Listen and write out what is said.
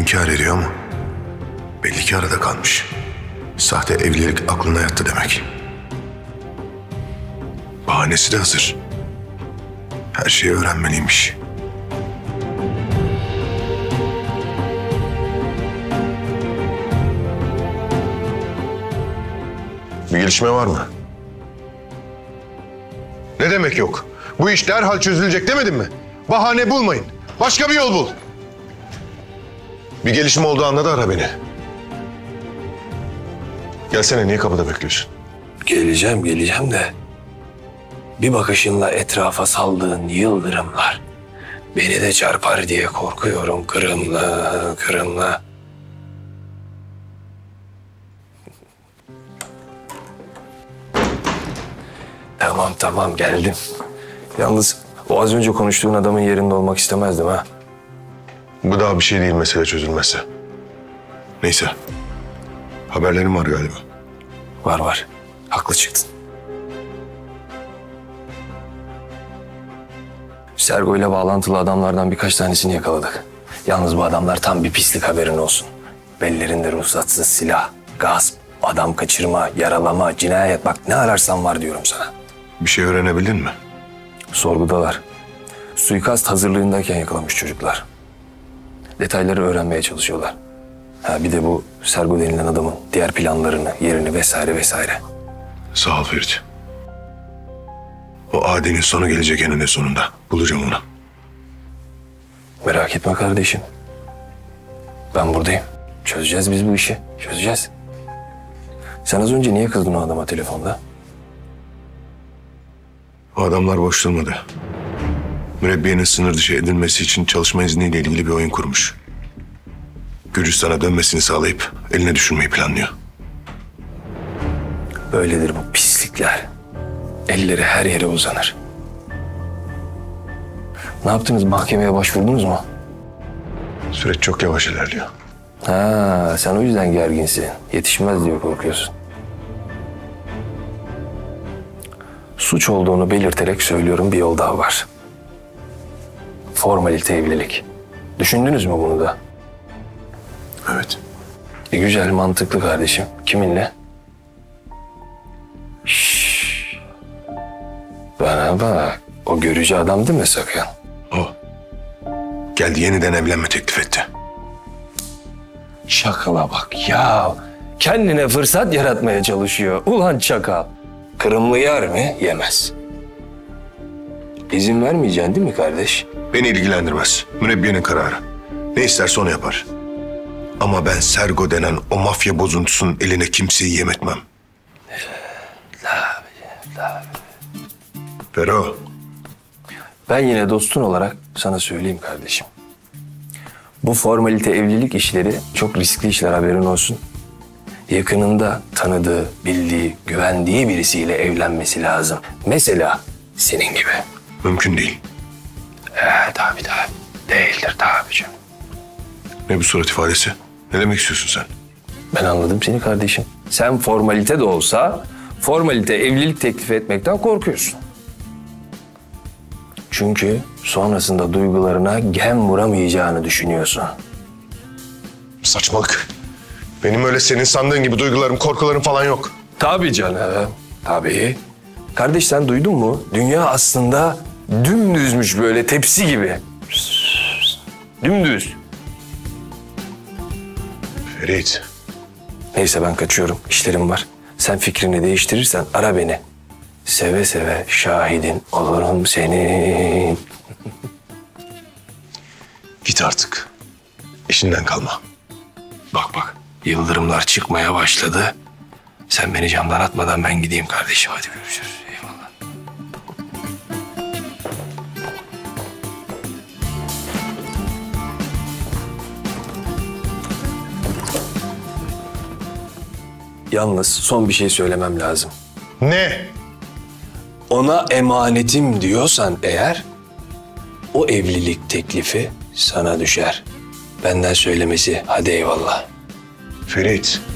inkar ediyor ama belli ki arada kalmış. Sahte evlilik aklına yattı demek. Bahanesi de hazır. Her şeyi öğrenmeliymiş. Bir gelişme var mı? Ne demek yok? Bu iş derhal çözülecek demedim mi? Bahane bulmayın. Başka bir yol bul. Bir gelişme olduğu anda da ara beni. Gelsene, niye kapıda bekliyorsun? Geleceğim de bir bakışınla etrafa saldığın yıldırımlar beni de çarpar diye korkuyorum kırımla. Tamam geldim. Yalnız o az önce konuştuğun adamın yerinde olmak istemezdim ha. Bu daha bir şey değil mesele çözülmezse. Neyse. Haberlerim var galiba. Var. Haklı çıktın. Sergo ile bağlantılı adamlardan birkaç tanesini yakaladık. Yalnız bu adamlar tam bir pislik, haberin olsun. Bellerinde ruhsatsız silah, gasp, adam kaçırma, yaralama, cinayet, bak ne ararsan var diyorum sana. Bir şey öğrenebildin mi? Sorgudalar. Suikast hazırlığındayken yakalamış çocuklar. Detayları öğrenmeye çalışıyorlar. Bir de bu Sergo denilen adamın diğer planlarını, yerini vesaire. Sağ ol Ferit. O Adi'nin sonu gelecek eninde sonunda. Bulacağım onu. Merak etme kardeşim. Ben buradayım. Çözeceğiz biz bu işi. Çözeceğiz. Sen az önce niye kızdın o adama telefonda? O adamlar boş durmadı. Mürebbiyenin sınır dışı edilmesi için çalışma izniyle ilgili bir oyun kurmuş. Gürcistan'a dönmesini sağlayıp eline düşürmeyi planlıyor. Böyledir bu pislikler. Elleri her yere uzanır. Ne yaptınız? Mahkemeye başvurdunuz mu? Süreç çok yavaş ilerliyor. Sen o yüzden gerginsin. Yetişmez diye korkuyorsun. Suç olduğunu belirterek söylüyorum, bir yol daha var. Formalite evlilik. Düşündünüz mü bunu da? Evet. Güzel, mantıklı kardeşim. Kiminle? Bana bak. O görücü adam değil mi sakın? O. Geldi, yeniden evlenme teklif etti. Çakala bak ya. Kendine fırsat yaratmaya çalışıyor. Ulan çakal. Kırımlı yer mi? Yemez. İzin vermeyeceksin değil mi kardeş? Beni ilgilendirmez. Mürebbiyenin kararı. Ne isterse onu yapar. Ama ben Sergo denen o mafya bozuntusunun eline kimseyi yem etmem. Fero. Ben yine dostun olarak sana söyleyeyim kardeşim. Bu formalite evlilik işleri çok riskli işler, haberin olsun. Yakınında tanıdığı, bildiği, güvendiği birisiyle evlenmesi lazım. Mesela senin gibi. Mümkün değil. Tabii. Değildir tabii canım. Ne bu surat ifadesi? Ne demek istiyorsun sen? Ben anladım seni kardeşim. Sen formalite de olsa formalite evlilik teklifi etmekten korkuyorsun. Çünkü sonrasında duygularına gem vuramayacağını düşünüyorsun. Saçmalık. Benim öyle senin sandığın gibi duygularım, korkularım falan yok. Tabii canım, tabii. Kardeş sen duydun mu? Dünya aslında dümdüzmüş, böyle tepsi gibi. Dümdüz. Ferit. Neyse ben kaçıyorum, işlerim var. Sen fikrini değiştirirsen ara beni. Seve seve şahidin olurum senin. Git artık. İşinden kalma. Bak, yıldırımlar çıkmaya başladı. Sen beni camdan atmadan ben gideyim kardeşim. Hadi görüşürüz. Eyvallah. Yalnız son bir şey söylemem lazım. Ne? Ona emanetim diyorsan eğer, o evlilik teklifi sana düşer. Benden söylemesi, hadi eyvallah. Ferit.